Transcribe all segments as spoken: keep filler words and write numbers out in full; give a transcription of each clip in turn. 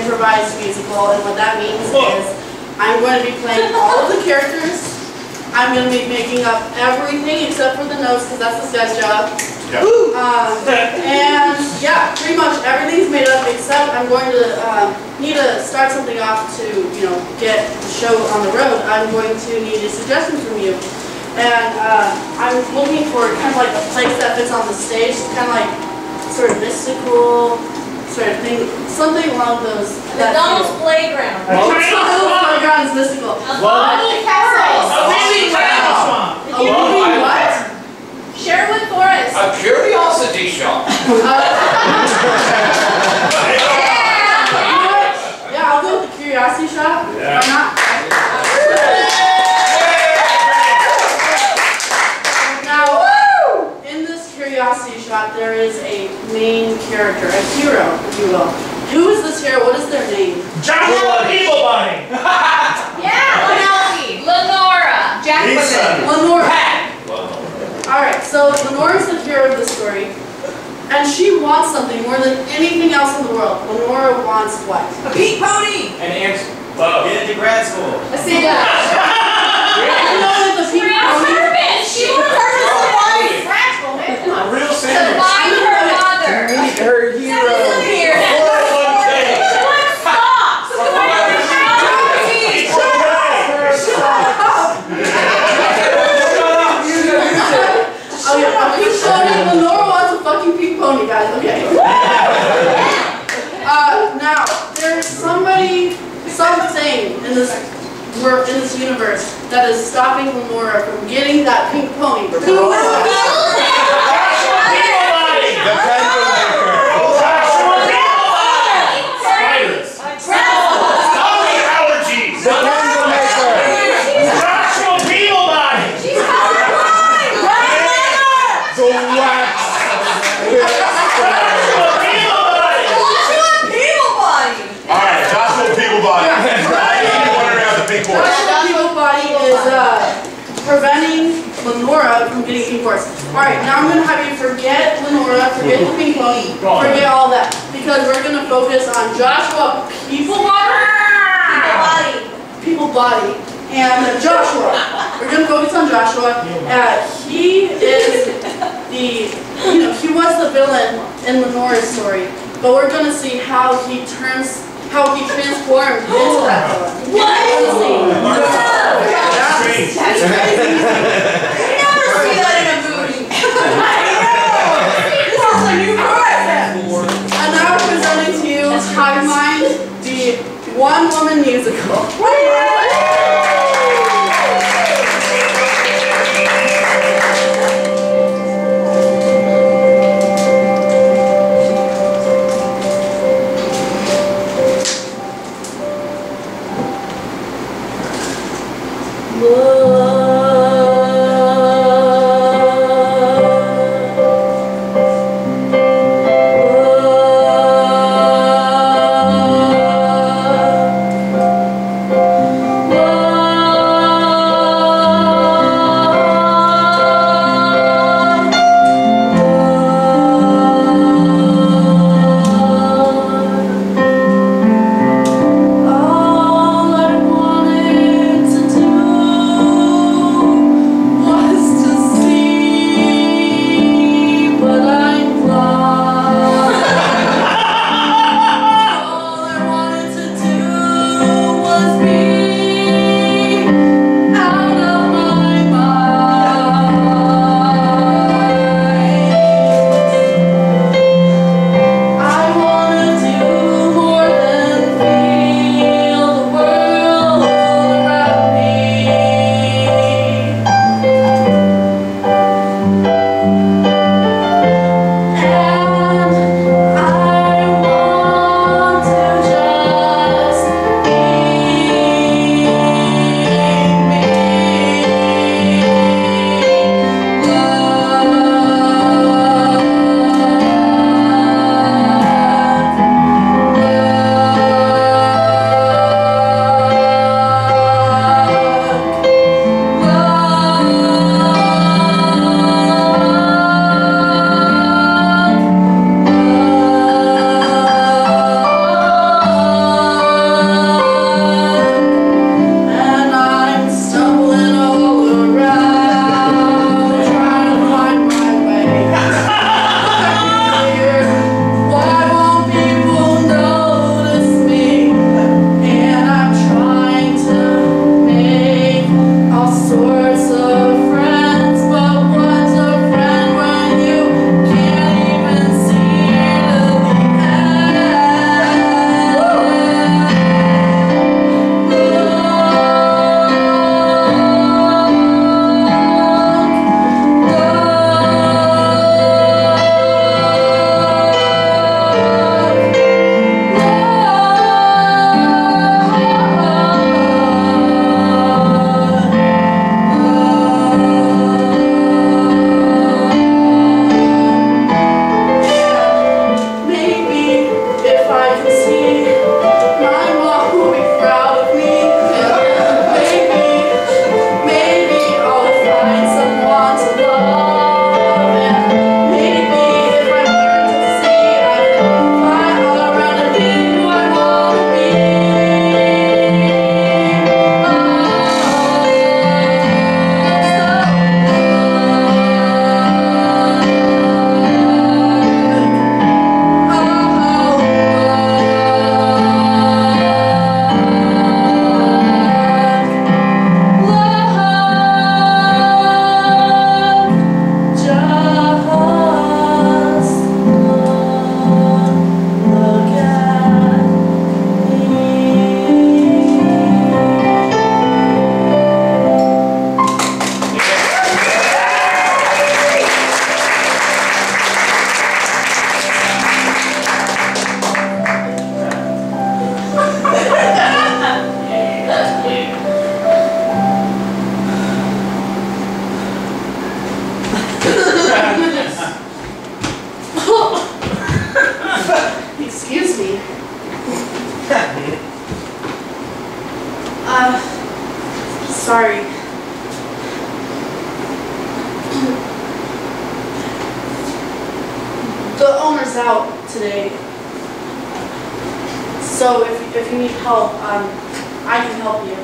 improvised musical, and what that means is I'm going to be playing all of the characters. I'm going to be making up everything except for the notes, because that's this guy's job. Yeah. Um, and yeah, pretty much everything's made up, except I'm going to um, need to start something off to, you know, get the show on the road. I'm going to need a suggestion from you. And uh, I'm looking for kind of like a place that fits on the stage, kind of like sort of mystical sort of thing, something along those. McDonald's playground. McDonald's playground is mystical. A moving castle. A moving swamp. A moving what? Sherwood Forest. A curiosity shop. Uh, yeah. Yeah, I'll go with the curiosity shop. Yeah. Why not? Now, in this curiosity shop, there is a main character, a hero, if you will. Who is this hero? What is their name? Joshua Peabody. Yeah, Penelope. Lenora. Jacqueline. Lenora. Alright, so Lenora is the hero of the story, and she wants something more than anything else in the world. Lenora wants what? A pink pony. An answer. Whoa. Get into grad school. A cigarette. You know that the pink pony? She wants her to survive. Rascal, man. Come on. A real Survive sandwich. her mother. Meet her hero. Here. Oh yeah, a pink pony. Lenora wants a fucking pink pony, guys. Okay. Uh, now there's somebody, something in this world, in this universe, that is stopping Lenora from getting that pink pony. Who is it? Preventing Lenora from getting pink horse. Alright, now I'm going to have you forget Lenora, forget the pink pony, forget all that. Because we're going to focus on Joshua Peoplebody, People Body, and Joshua. We're going to focus on Joshua. Uh, he is the, you know, he was the villain in Lenora's story. But we're going to see how he turns, how he transformed into that villain. What? That's crazy. You never see that in a movie. I know. This is a new concept. And now I'm presenting to you Hive Mind, the one-woman musical. All I wanted to do Uh, sorry. The owner's out today. So if, if you need help, um, I can help you.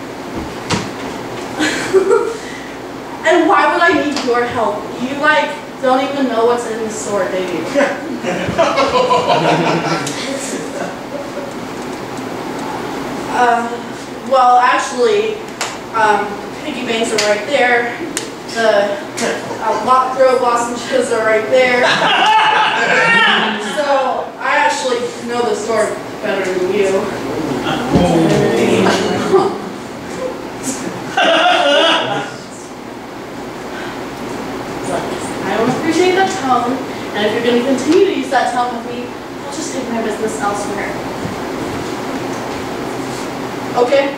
And why would I need your help? You, like, don't even know what's in the store, do you? uh, well, actually, um, piggy banks are right there. The uh, lot grow lozenges are right there. So I actually know the store better than you. I don't appreciate that tone, and if you're going to continue to use that tone with me, I'll just take my business elsewhere. Okay?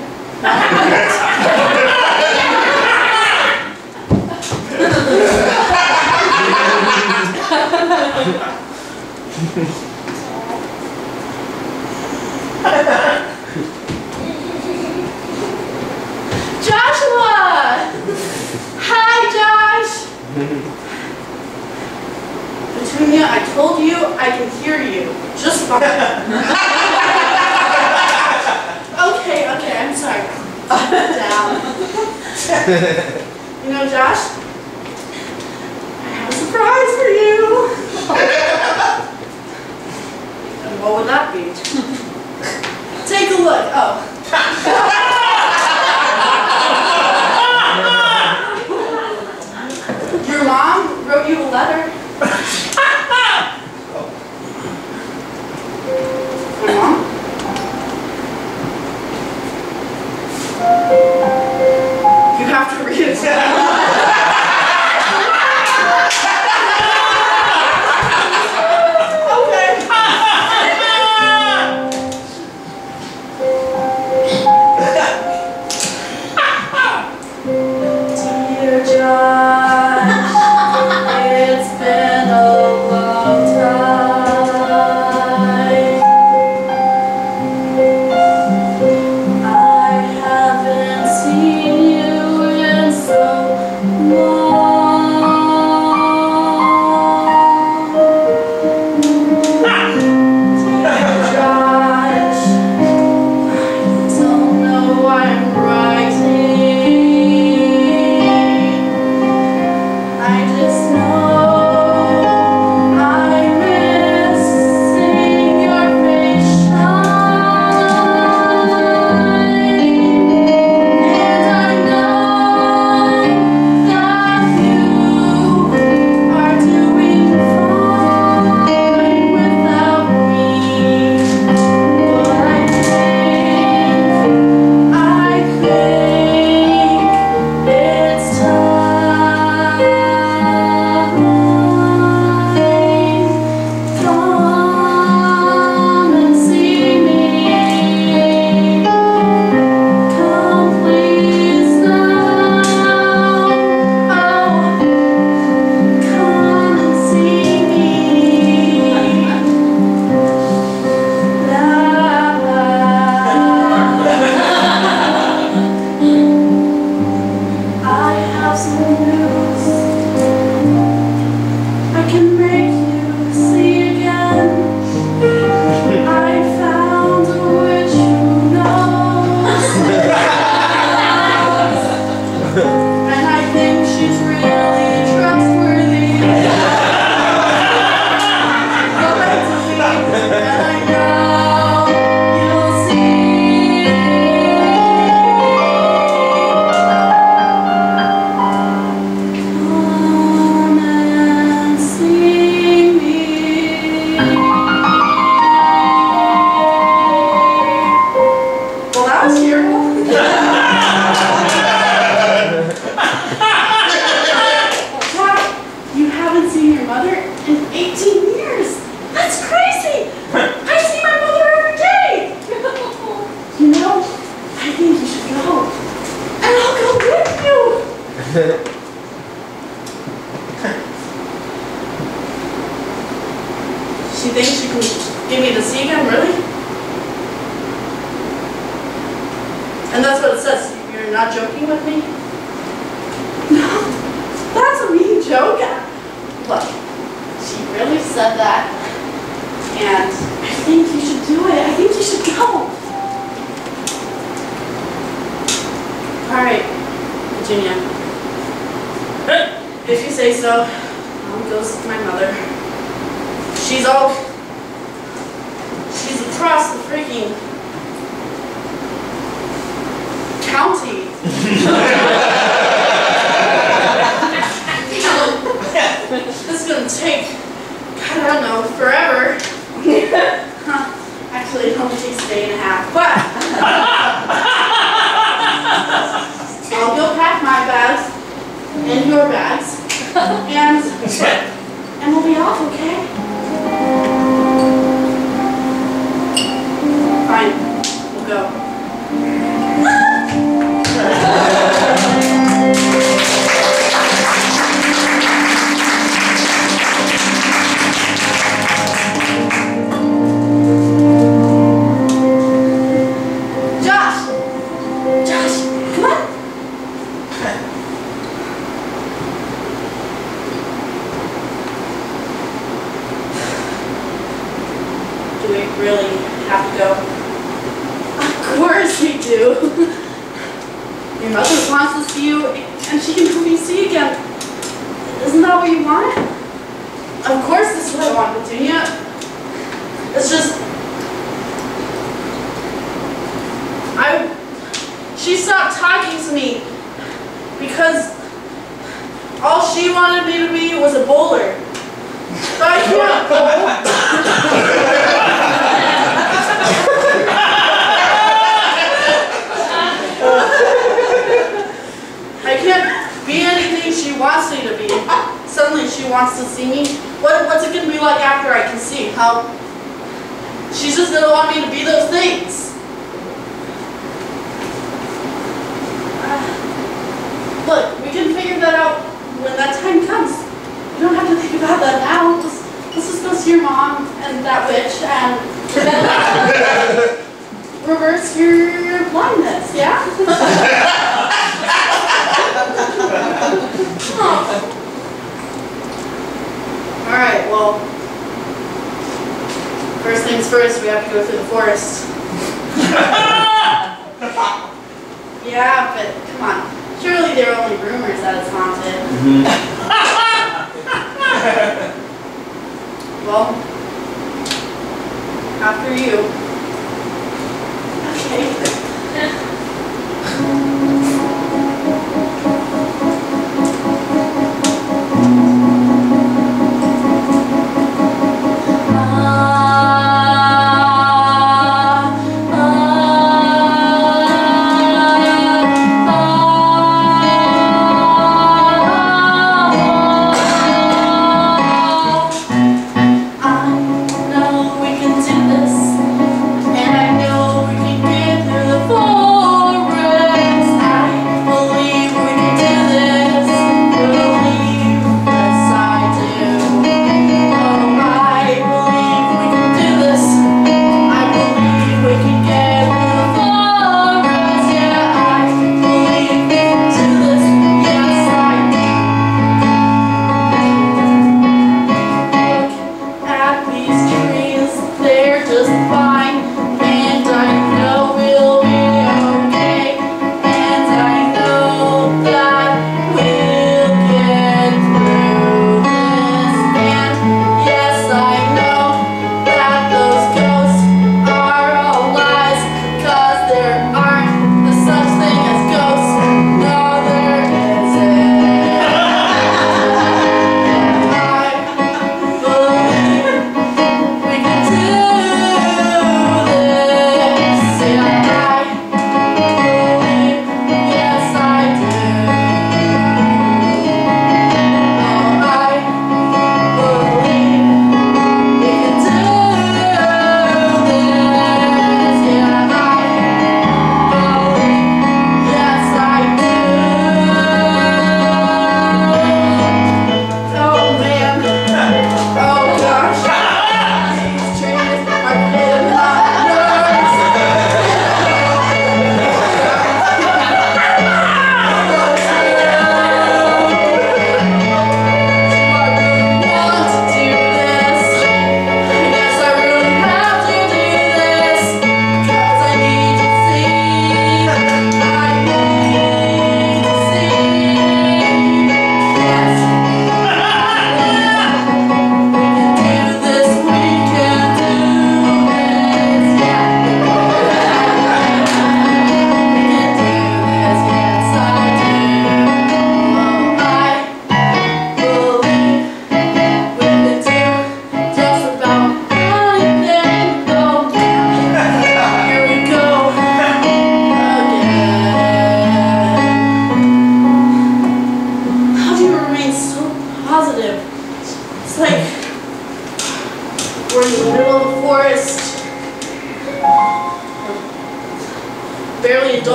Joshua! Hi, Josh! Petunia, I told you I can hear you. Just fine. Okay, okay, I'm sorry. Down. You know, Josh, I have a surprise for you. And what would that be? Take a look. Oh. Your mom wrote you a letter. My mom? You have to read it. She thinks she can give me the see again, really? And that's what it says. You're not joking with me? No, that's a mean joke. Look, she really said that. And I think you should do it. I think you should go. Alright, Virginia. If you say so, I'll go see my mother. She's all... She's across the freaking... county. This is gonna take, God, I don't know, forever. Huh. Actually, it only takes a day and a half, but I'll go pack my bags and your bags, and and we'll be off, okay? Fine, we'll go. Do we really have to go? Of course we do. Your mother wants to see you, and she can help you see again. Isn't that what you want? Of course this is what I want, Petunia. It's just... I... She stopped talking to me because all she wanted me to be was a bowler. But I can't bowl. I can't be anything she wants me to be. Suddenly she wants to see me. What, what's it going to be like after I can see? How she's just going to want me to be those things. Uh, look, we can figure that out when that time comes. You don't have to think about that now. Let's, let's just go see your mom and that witch and reverse your blindness, yeah? Oh. Alright, well, first things first, we have to go through the forest. Yeah, but come on. Surely there are only rumors that it's haunted. Mm-hmm. Well, after you. Okay. And I know we can get through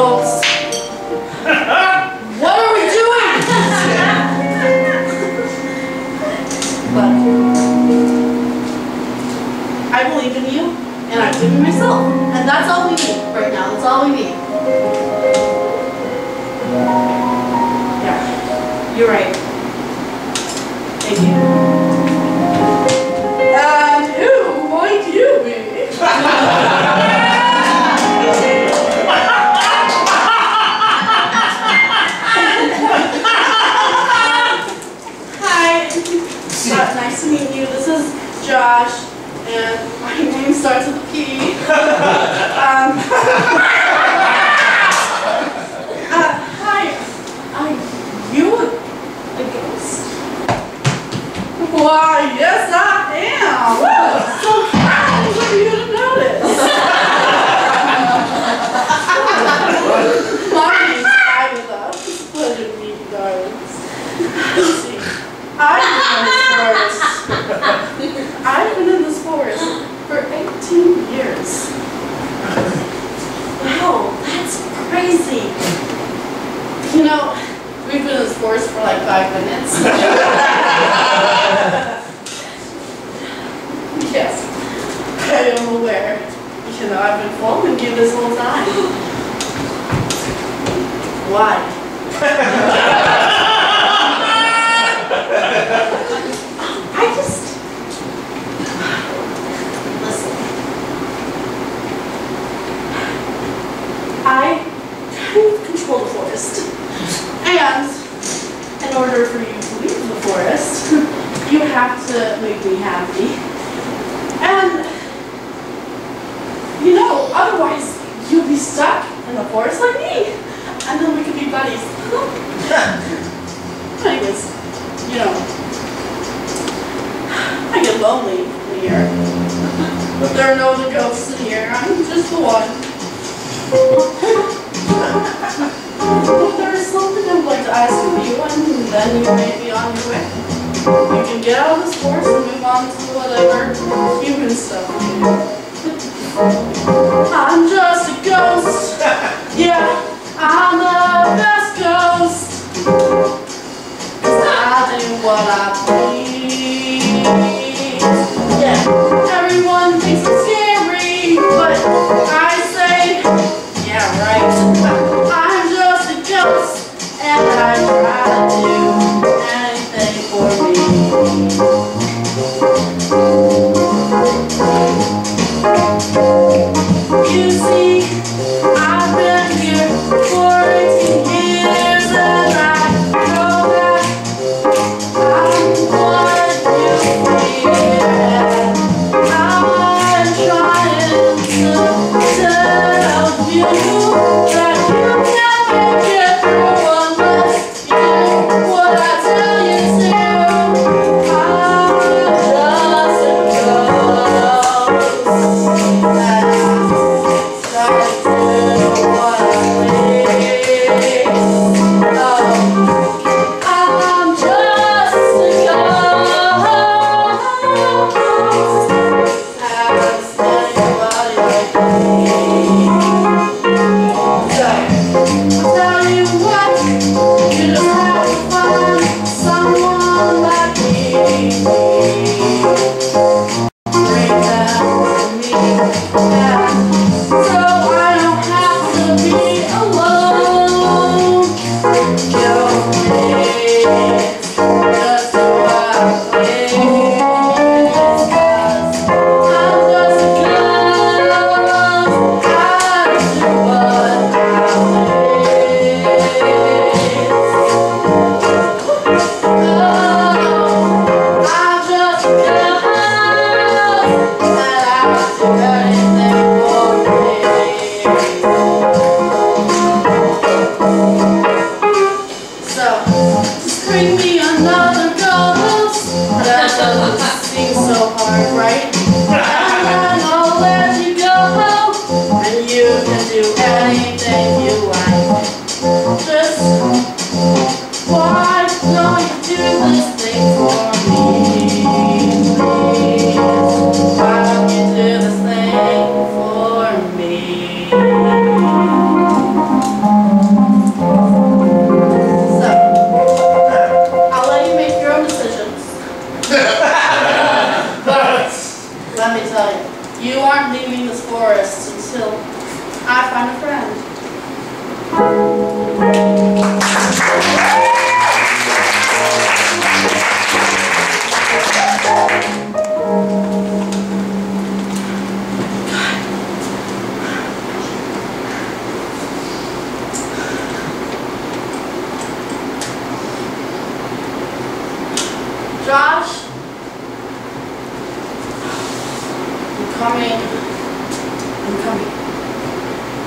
adults. What are we doing? But I believe in you, and I believe in myself. And that's all we need right now. That's all we need. Yeah, you're right. Thank you. And who might you be? Hi. Uh, nice to meet you. This is Josh, and my name starts with a P. um, uh, hi. Are you a, a ghost? Why, yes I am! Woo! So kind of you to notice! My name's Agatha. It's a pleasure to meet you, darlings. See, I've been in this forest. I've been in this forest for eighteen years. Wow, that's crazy. You know, we've been in this forest for like five minutes. Yes, I am aware. You know, I've been following you this whole time. Why? I just... Listen. I kind of control the forest. And in order for you to leave the forest, you have to make me happy. And, you know, otherwise you'll be stuck in the forest like me. And then we could be buddies. Anyways, you know, I get lonely in here. But there are no other ghosts in here. I'm just the one. But there is something I'd like to ask of you, and then you may be on your way. You can get out of this forest and move on to whatever human stuff you do. I'm just a ghost. Yeah, I'm the best ghost. 'Cause I do what I please. Yeah, everyone thinks I'm scary, but I say, yeah, right. I'm just a ghost, and I try to do anything for me. You see, I've been here for eighteen years, and I know that I'm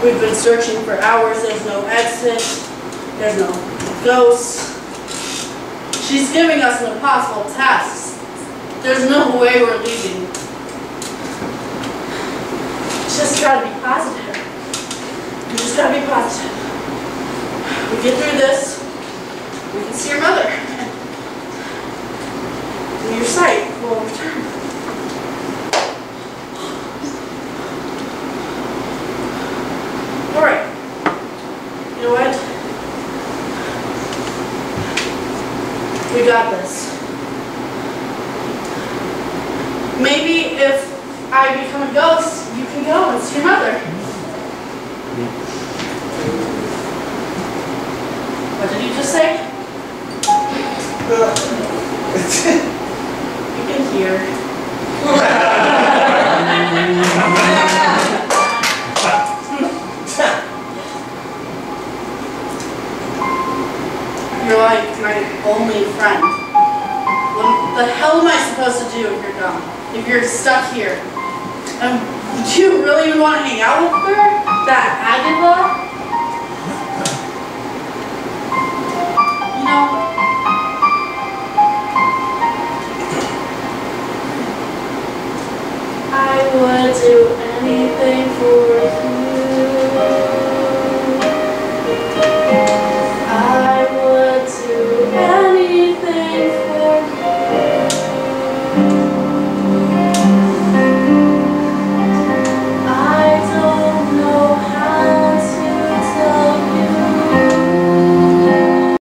We've been searching for hours. There's no exit. There's no ghosts. She's giving us an impossible task. There's no way we're leaving. Just gotta be positive. You just gotta be positive. We get through this. We can see your mother. And your sight will return. Alright. You know what? We got this. Maybe if I become a ghost, you can go and see your mother. What did you just say? You can hear. You're like my only friend. What the hell am I supposed to do if you're gone? If you're stuck here? Um, do you really even want to hang out with her? That Agatha? You know? I would do anything for you.